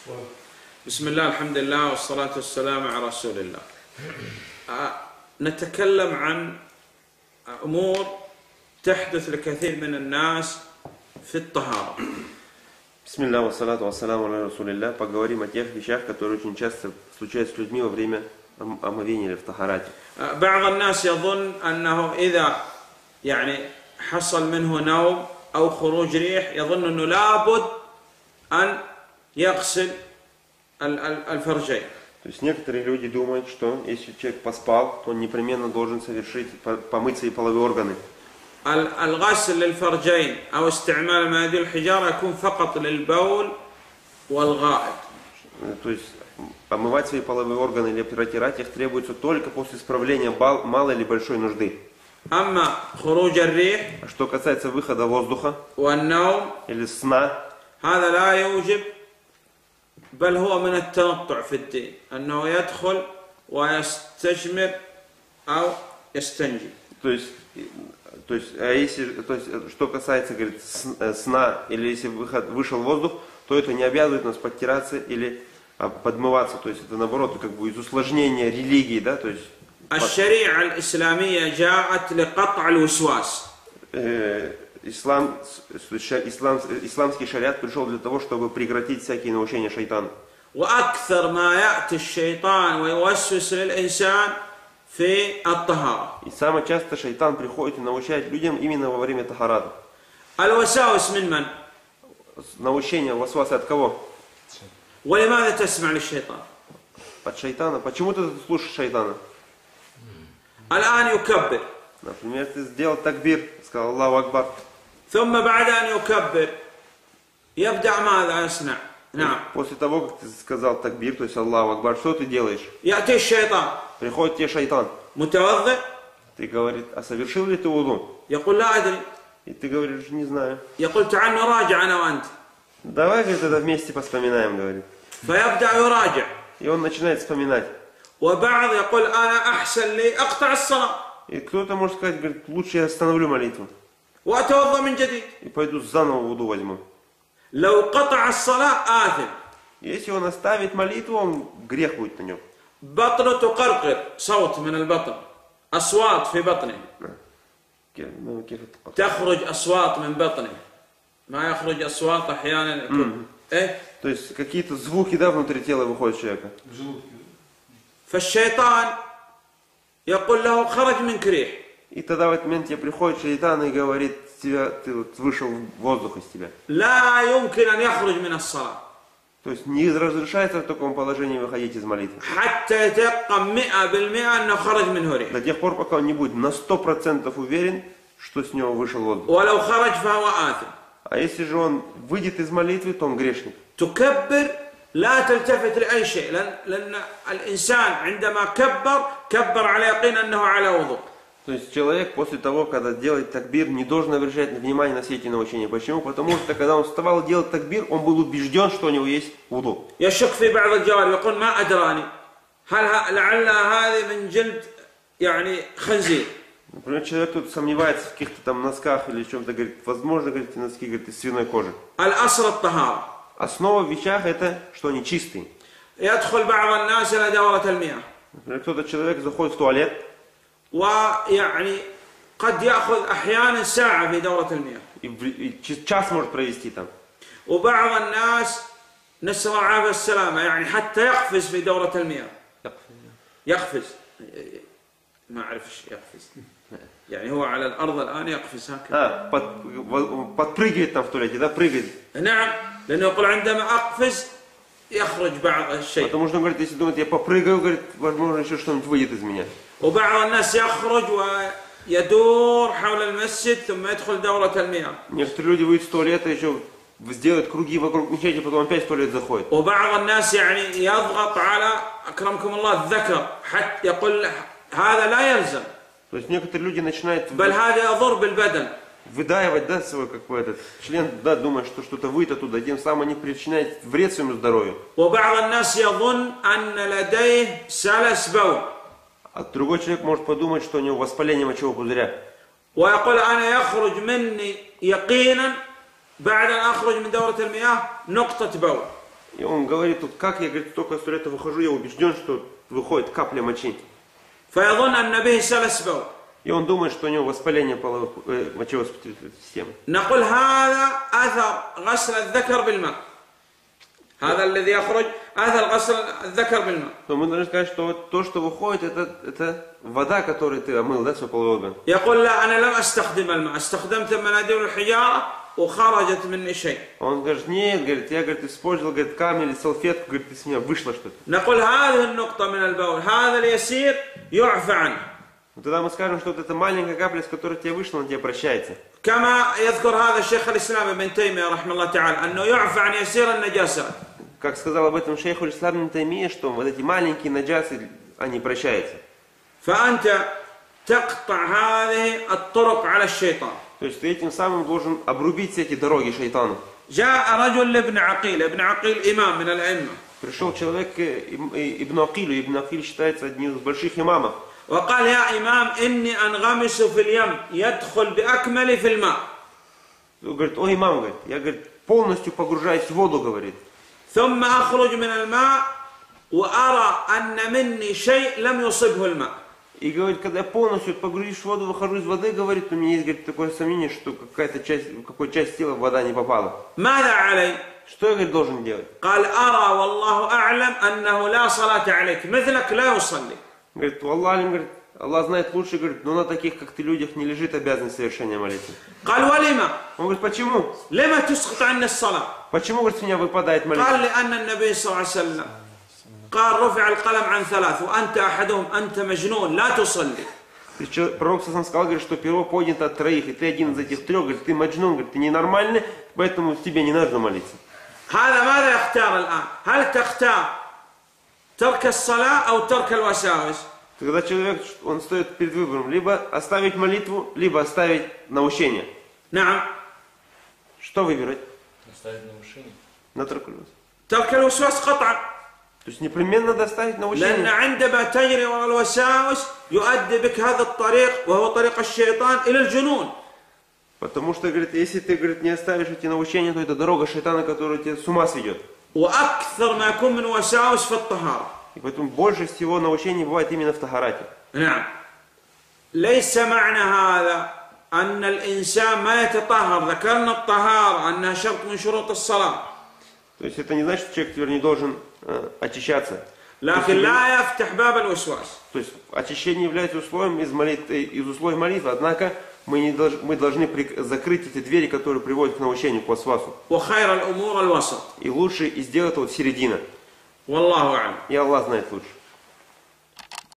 بسم الله الحمد لله والصلاة والسلام على رسول الله. نتكلم عن أمور تحدث لكثير من الناس في الطهارة. Бисмилля, вассалату вассаламу аля расулилля. Поговорим о тех вещах, которые очень часто случаются с людьми во время омовения или в тахарате. بعض الناس يظن أنه إذا حصل منه نوم أو خروج ريح يظن أنه لابد أن يغسل الفرجين. То есть некоторые люди думают, что если человек поспал, то он непременно должен помыть свои половые органы. الغسل للفرجين أو استعمال مناديل الحجارة يكون فقط للبول والغائط. То есть омывать свои половые органы или протирать их требуется только после исправления малой или большой нужды. أما خروج الريح А что касается выхода воздуха والنوم или сна, هذا لا يوجب بل هو من التنطع في الدين أنه يدخل ويستجمر أو يستنجي. То есть, что касается, говорит, сна, или если вышел воздух, то это не обязывает нас подтираться или подмываться. То есть это наоборот, как бы из усложнения религии, да, то есть. الشريعة الإسلامية جاءت لقطع الوسواس. Исламский шариат пришел для того, чтобы прекратить всякие наущения шайтана. وأكثر ما يأتي الشيطان ويوسوس للإنسان في الطهارة. И самое часто шайтан приходит и наущает людям именно во время тахарата. الوساوس من؟ Наущение, васвасы от кого? ولماذا تسمع للشيطان؟ От шайтана. Почему ты слушаешь шайтана? الآن يكبر. Например, ты сделал такбир, сказал Аллаху Акбар. ثم بعد أن يكبر يبدأ ماذا يصنع؟ نعم. После того, как ты сказал такбир, то есть Аллаху Акбар, что ты делаешь? يأتي الشيطان. Приходит тебе шайтан. متوضئ. Ты говоришь, а совершил ли ты вуду? يقول لا أدري. И ты говоришь, не знаю. يقول تعال نراجع أنا وأنت. Давай, говорит, это вместе поспоминаем, говорит. فيبدأ يراجع. И он начинает вспоминать. وبعض يقول أنا أحسن لي أقطع الصلاة. И кто-то может сказать, говорит, лучше я остановлю молитву. وأتوضأ من جديد. И пойду заново вуду возьму. لو قطع الصلاة آثم. Если он оставит молитву, он грех будет на нем. بطنه تقرقر صوت من البطن. أصوات في بطنه. تخرج أصوات من بطنه. ما يخرج أصوات أحيانا يكون. То есть какие-то звуки, да, внутри тела выходят человека. فالشيطان يقول له خرج منك ريح. И тогда в этот момент тебе приходит шайтан и говорит, ты вот вышел воздух из тебя. لا يمكن أن يخرج من الصلاة. То есть не разрешается в таком положении выходить из молитвы. حتى يتيقن 100% أنه خرج منه ريح. До тех пор, пока он не будет на 100% уверен, что с него вышел воздух. ولو خرج فهو آثم. А если же он выйдет из молитвы, то он грешник. تكبر لا تلتفت لأي شيء لأن الإنسان عندما كبر على يقين أنه على وضوء. То есть человек после того, когда делает такбир, не должен обращать внимание на все эти научения. Почему? Потому что когда он вставал делать такбир, он был убежден, что у него есть вуду. يشك في بعض الجوارح يقول ما أدراني هل لعل هذه من جلد خنزير. Например, человек тут сомневается в каких-то там носках или чем-то, говорит, возможно, говорит, эти носки, говорит, из свиной кожи. الأصل الطهارة. Основа в вещах это, что они чистые. يدخل بعض الناس إلى دورة المياه. Например, кто-то человек заходит в туалет. قد يأخذ أحيانا ساعة في دورة المياه. И час может провести там. وبعض الناس نسأل الله العافية والسلامة حتى يقفز في دورة المياه. يقفز. ما أعرف إيش يقفز. هو على الأرض الآن يقفز هكذا. Подпрыгивает там в туалете, да, прыгает. نعم. لأنه يقول عندما أقفز يخرج بعض الشيء. Потому что он говорит, если думает, я попрыгаю, говорит, возможно, еще что-нибудь выйдет из меня. وبعض الناس يخرج ويدور حول المسجد ثم يدخل دورة المياه. Некоторые люди выйдут из туалета, еще сделают круги вокруг мечети, потом опять в туалет заходят. وبعض الناس يضغط على أكرمكم الله الذكر حتى يقول هذا لا يلزم. То есть некоторые люди начинают بل هذا يضر بالبدن. выдаивать, да, свой какой этот член, да, думая, что что-то выйдет оттуда, тем самым они причиняют вред своему здоровью. وبعض الناس يظن أن لديه سلس بول. А другой человек может подумать, что у него воспаление мочевого пузыря. ويقول أنا يخرج مني يقينا بعد أن أخرج من دورة المياه نقطة بول. И он говорит, тут как я, говорит, только с туалета выхожу, я убежден, что выходит капля мочи. فيظن أن به سلس بول. И он думает, что у него воспаление мочевоспитательной системы. نقول هذا أثر غسل الذكر بالماء. هذا الذي يخرج أثر غسل الذكر بالماء. Но мы должны сказать, что вот то, что выходит, это вода, которую ты омыл, да, свой половой орган. يقول لا أنا لم أستخدم الماء، استخدمت مناديل الحجارة وخرجت مني شيء. Он говорит, нет, говорит, я, говорит, использовал, говорит, камень или салфетку, говорит, из меня вышло что-то. نقول هذه النقطة من البول، هذا اليسير يعفى عنه. Тогда мы скажем, что вот эта маленькая капля, с которой тебе вышло, она тебе прощается. كما يذكر هذا الشيخ الإسلام ابن تيمية رحمه الله تعالى أنه يعفى عن يسير النجاسات. Как сказал об этом шейх Аль-Ислам ибн Таймия, что вот эти маленькие наджасы, они прощаются. فأنت تقطع هذه الطرق على الشيطان. То есть ты этим самым должен обрубить все эти дороги шайтану. جاء رجل لابن عقيل، ابن عقيل إمام من الأئمة. Пришел человек к Ибн Акилю, Ибн Акиль считается одним из больших имамов. وقال يا إمام إني أنغمس في اليم يدخل بأكمل في الماء. Он говорит, о имам, говорит, я, говорит, полностью погружаюсь в воду, говорит. ثم أخرج من الماء وأرى أن مني شيء لم يصبه الماء. И говорит, когда я полностью погружусь в воду, выхожу из воды, говорит, у меня есть, говорит, такое сомнение, что какая-то часть, в какой часть тела вода не попала. ماذا علي؟ Что я, говорит, должен делать? قال أرى والله أعلم أنه لا صلاة عليك مثلك لا يصلي. Говорит, Аллах, говорит, Аллах знает лучше, говорит, но на таких, как ты, людях не лежит обязанность совершения молитвы. قال ولما؟ Он говорит, почему? لما تسقط عنا الصلاة؟ Почему, говорит, с меня выпадает молитва? قال لأن النبي صلى الله عليه وسلم قال رفع القلم عن ثلاث وأنت أحدهم أنت مجنون لا تصلي. Пророк сам сказал, говорит, что перо поднято от троих, и ты один из этих трех, говорит, ты маджнун, говорит, ты ненормальный, поэтому тебе не нужно молиться. هذا ماذا يختار الآن؟ هل تختار ترك الصلاة أو ترك الوساوس؟ Когда человек, он стоит перед выбором, либо оставить молитву, либо оставить научение. نعم. Что выбирать? Оставить наушение. На тракулюс. ترك الوسواس قطعا. То есть непременно доставить لأن научение. عندما تجري وراء الوساوس يؤدي بك هذا الطريق وهو طريق الشيطان إلى الجنون. Потому что, говорит, если ты, говорит, не оставишь эти научения, то это дорога шайтана, которая тебя с ума сведет. وأكثر ما يكون من وساوس في الطهارة. И поэтому больше всего научений бывает именно в тахарате. نعم. ليس معنى هذا أن الإنسان ما يتطهر. ذكرنا الطهارة أنها شرط من شروط الصلاة. То есть это не значит, что человек теперь не должен очищаться. لكن لا يفتح باب الوسواس. То есть очищение является условием из условий молитвы, однако мы должны закрыть эти двери, которые приводят к научению, к васвасу. وخير الأمور الوسط. И лучше и сделать это вот середина. والله أعلم. И Аллах знает лучше.